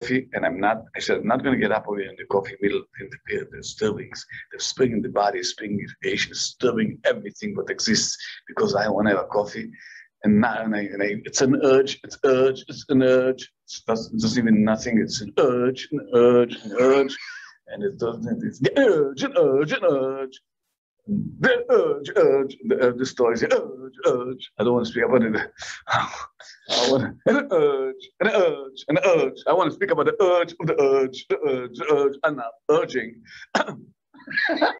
and I said, I'm not going to get up over in the coffee middle in the stirrings. The spring in the body, spring in the creation, stirring everything what exists because I want to have a coffee. And now, it's an urge, it's an urge. It doesn't even nothing. It's an urge, an urge, an urge. And it doesn't, it's the urge, an urge, an urge. The urge, the story is the urge. I don't want to speak about it. I want an urge, an urge, an urge. I want to speak about the urge of the urge, the urge, the urge. I'm not urging.